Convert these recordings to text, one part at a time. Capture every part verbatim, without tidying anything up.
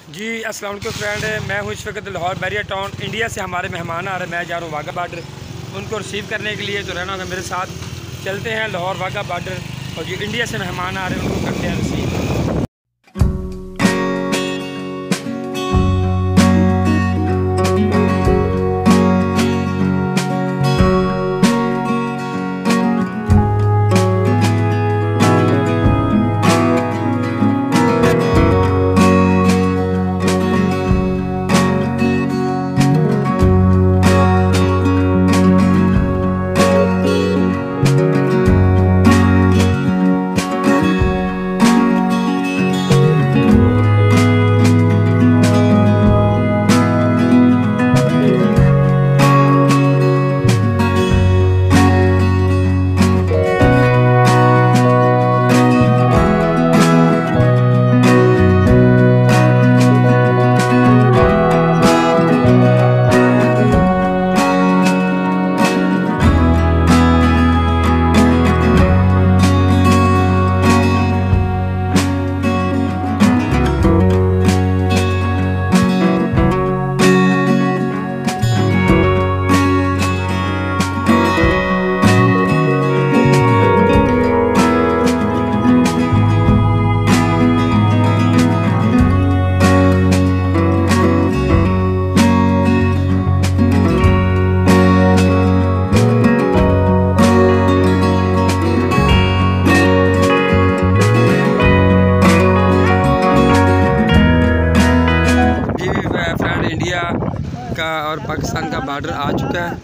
जी अस्सलाम वालेकुम फ्रेंड, मैं हूँ इस वक्त लाहौर बैरियर टाउन। इंडिया से हमारे मेहमान आ रहे हैं, मैं जा रहा हूँ वाघा बॉर्डर उनको रिसीव करने के लिए। तो रहना होगा मेरे साथ, चलते हैं लाहौर वाघा बॉर्डर। और जो इंडिया से मेहमान आ रहे हैं उनको करते हैं रिसीव। इंडिया का और पाकिस्तान का बॉर्डर आ चुका है।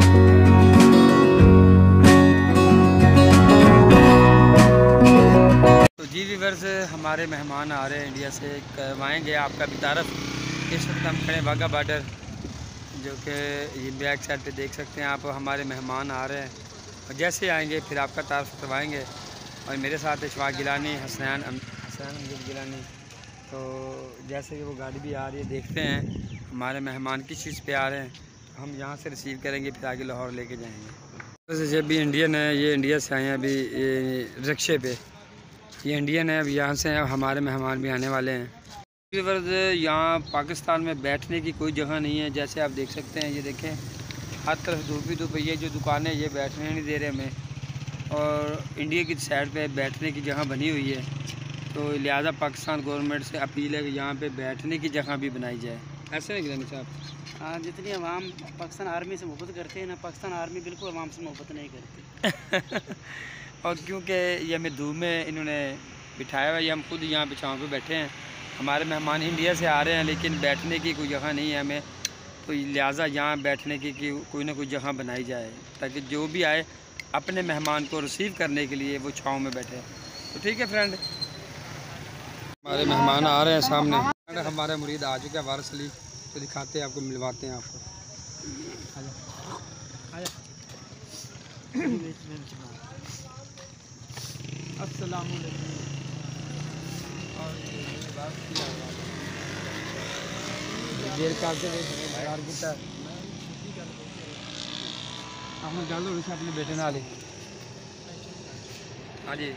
तो जी व्यूअर्स, हमारे मेहमान आ रहे हैं इंडिया से, करवाएंगे आपका भी तारफ़। इस वक्त हम खड़े वाघा बॉर्डर, जो कि ये बैक साइड पे देख सकते हैं आप। हमारे मेहमान आ रहे हैं और जैसे आएंगे फिर आपका तारफ़ करवाएंगे। और मेरे साथ इशफाक गिलानी, हसनैन हसनैन अमजद गिलानी। तो जैसे कि वो गाड़ी भी आ रही है, देखते हैं हमारे मेहमान किस चीज़ पे आ रहे हैं। हम यहाँ से रिसीव करेंगे, फिर आगे लाहौर लेके जाएंगे। वैसे जब भी इंडियन है, ये इंडिया से आए हैं अभी रिक्शे पे। ये इंडियन है, अब यहाँ से हमारे मेहमान भी आने वाले हैं। यहाँ पाकिस्तान में बैठने की कोई जगह नहीं है। जैसे आप देख सकते हैं, ये देखें हर तरफ धूप ही धूप है। ये जो दुकानें, ये बैठने नहीं दे रहे हमें। और इंडिया की साइड पे बैठने की जगह बनी हुई है, तो लिहाजा पाकिस्तान गवर्नमेंट से अपील है कि यहाँ पे बैठने की जगह भी बनाई जाए। ऐसे नहीं गिलानी साहब? हाँ, जितनी अवाम पाकिस्तान आर्मी से मोहब्बत करते हैं ना, पाकिस्तान आर्मी बिल्कुल अवाम से मोहब्बत नहीं करती। और क्योंकि ये हमें धूप में इन्होंने बिठाया हुआ है, ये हम खुद यहाँ पे छाँव पे बैठे हैं। हमारे मेहमान इंडिया से आ रहे हैं, लेकिन बैठने की कोई जगह नहीं है हमें। तो लिहाजा यहाँ बैठने की, की कोई ना कोई जगह बनाई जाए, ताकि जो भी आए अपने मेहमान को रिसीव करने के लिए वो छाँव में बैठे। तो ठीक है फ्रेंड, हमारे मेहमान आ रहे हैं सामने। हमारे मुरीद आ चुके हैं, वारिस अली। तो दिखाते हैं आपको, मिलवाते हैं आपको। अस्सलाम वालेकुम। देर करते अपने गल हो अपने बेटे नाल ही। हाँ जी,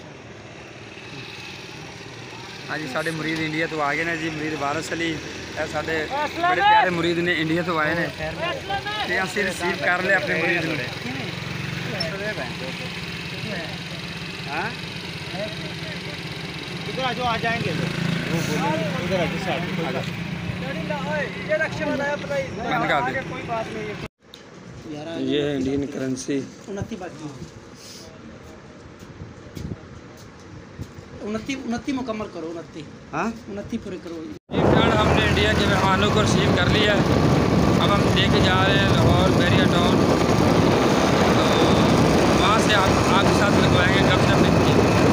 हाँ जी, साढ़े मुरीद इंडिया तो आ गए हैं जी। मुरीद वारिस अली साढ़े बड़े प्यारे मुरीद ने, इंडिया तो आए हैं। तो असीं रिसीव कर लिया अपने मुरीद ने। आ जाएंगे ये है इंडियन करेंसी। उनती उनती मुकम्मल करो, उनती। हाँ, उनती पूरे करो। जी फ्रेंड, हमने इंडिया के मेहमानों को रिसीव कर लिया है। अब हम लेके जा रहे हैं लाहौर बैरियर टाउन। तो वहाँ से आप आपके साथ लगवाएंगे गपशप इनकी।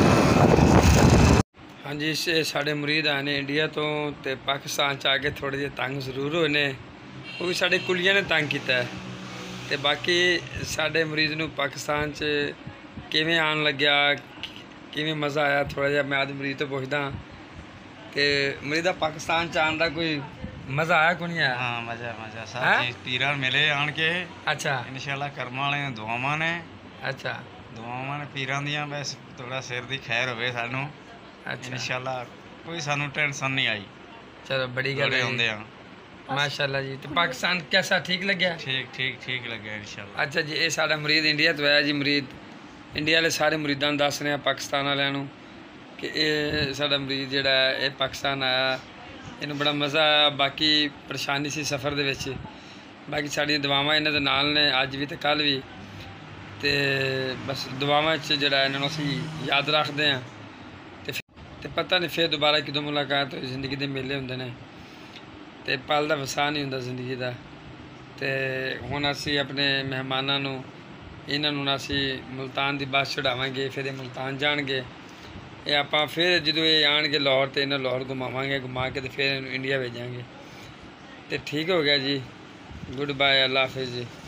हाँ जी, इससे साढ़े मुरीद आने इंडिया तो ते पाकिस्तान च आके थोड़े जे तंग जरूर होए ने। वो भी साढ़े कुलिया ने तंग किया है। तो बाकी साढ़े मुरीद नूं पाकिस्तान च किवें आन लग्या, किवें मज़ा आया, थोड़ा जिहा मैं आदमी मरीद तो पुछदा कि मरीदा पाकिस्तान च आन दा कोई मज़ा आया को नहीं आया? हाँ, मज़ा मज़ा सब चीज़ पीरां मिले आन के। अच्छा, इंशाल्लाह कर्म वाले दुआवां ने। अच्छा, दुआवां ने पीरां दियां, बस थोड़ा सिर दी खैर होवे सानू। अच्छा, इंशाल्लाह कोई सानू टेंशन नहीं आई। चलो बड़ी गल होंदे आ माशाल्लाह जी। तो पाकिस्तान कैसा ठीक लग्या? ठीक ठीक ठीक लग्या इंशाल्लाह। अच्छा जी, ये साडा मुरीद इंडिया तो है जी। मुरीद इंडिया वाले सारे मुरीदां नूं दस रहे हैं पाकिस्तान वालियां नूं कि ये साडा मुरीद जिहड़ा है ये पाकिस्तान आया, इन्हूं बड़ा मज़ा आया। बाकी परेशानी सी सफ़र दे विच, बाकी साड़ियां दुआवां इन्हां दे नाल ने अज भी ते कल भी। ते बस दुआवां च जिहड़ा इन्हां नूं असीं याद रखदे हां। ते ते पता नहीं फिर दोबारा कदों मुलाकात होई। जिंदगी दे मेले हुंदे ने ते पल दा वसा नहीं हुंदा जिंदगी दा। ते हुण असीं अपने मेहमानां नूं इन्हां नूं असीं मुल्तान दी बस चढ़ावांगे, फिर ये मुल्तान जाणगे। ये आपां फिर जदों ये आणगे लाहौर ते इन्हां लाहौर घुमावांगे, घुमा के ते फिर इंडिया भेजांगे। ते ठीक हो गया जी। गुड बाय, अल्लाह हाफिज़ जी।